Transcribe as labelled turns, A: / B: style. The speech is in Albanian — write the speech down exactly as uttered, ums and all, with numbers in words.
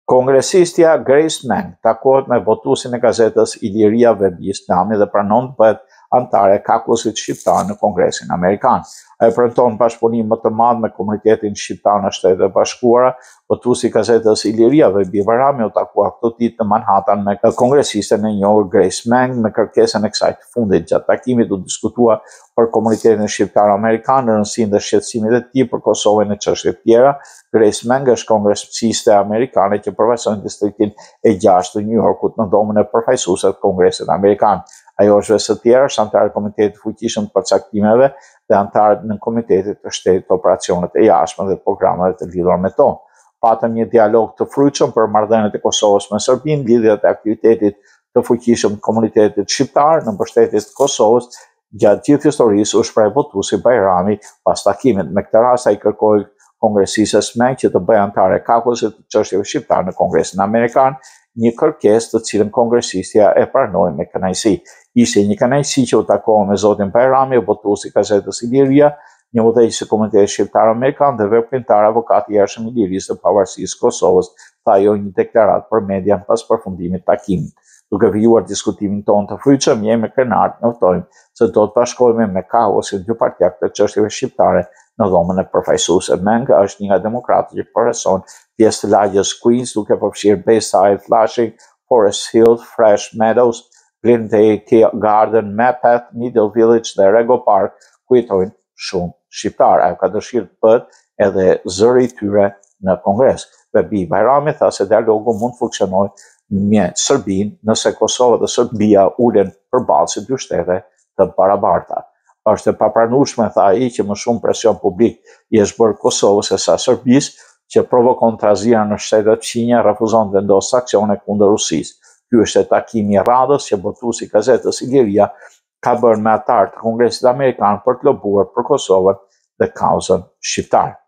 A: Kongresistja Meng takohet me votuesin e gazetës Iliria Vehbis Dami dhe pranon të bëhet anëtare e Kaukusit Shqiptar në Kongresin Amerikan. Ai premton bashkëpunim më të madh me komunitetin shqiptar në Shtetet e Bashkuara. Votuesi i gazetës Iliria Vehbi Bajrami u takua këtë ditë në Manhattan me kongresisten e njohur Meng me kërkesën e kësaj të fundit. Gjatë takimit u diskutua për komunitetin shqiptar amerikan, rëndësinë dhe shqetësimet e tij për Kosovën e çështje të tjera. Meng është kongresiste amerikane që përfaqëson distriktin e gjashtë të New Yorkut në dhomën e përfaqësuesve të Kongresit Amerikan. Ajo është vetë tjerë, është anëtare e Komitetit Fuqishëm të Përcaktimeve dhe anëtare në Komitetit të Shtetit të Operacionet e Jashtme dhe programeve të lidhura me to. Patëm një dialog të frujtshëm për marrëdhëniet e Kosovës me Serbinë, lidhjet e aktivitetit të fuqishëm të komunitetit shqiptar në mbështetje të Kosovës. Gjatë gjithë historisë u shpreh votuesi Bajrami pas takimit. Me këtë rast ai kërkoi kongresistes Meng që të bëjë anëtare Kaukusit të çështjeve shqiptar në Kongresin Amerikan, një kërkesë të cilën kongresistja e pranoi me kënaqësi. Ishte një kënaqësi që u takova me zotin Bajrami, votuesi i gazetës Iliria, një udhëheqës i komunitetit shqiptar amerikan dhe veprimtar avokati i jashtëm i lirisë së pavarësisë Kosovës, tha ajo një deklaratë për media pas përfundimit të takimit. Duke vijuar diskutimin tonë të frujtshëm, jemi krenar të njoftojmë se do të bashkohemi me Kaukusin dypartjak të çështjeve shqiptare në dhomën e përfaqësuesve. Meng është një nga demokratët që përfaqëson pjesë të lagjes Queens, duke përfshirë Bayside, Flushing, Forest Hill, Fresh Meadows, Glendale Garden, Mepath, Middle Village dhe Rego Park, ku jetojnë shumë shqiptar. Ajo ka dëshirë të bëhet edhe zëri i tyre në Kongres. Vehbi Bajrami tha se dialogu mund të funksionojë me Serbinë nëse Kosova dhe Serbia ulen përballë si dy shtete të barabarta. Është e papranueshme, tha ai, që më shumë presion publik i është bërë Kosovës se sa Serbisë, që provokon trazira në shtetet fqinja, refuzon të vendosë sankcione kundër Rusisë. Ky është takimi i radhës që votuesi i gazetës Iliria ka bërë me anëtarë të Kongresit Amerikan për të lobuar për Kosovën dhe kauzën shqiptare.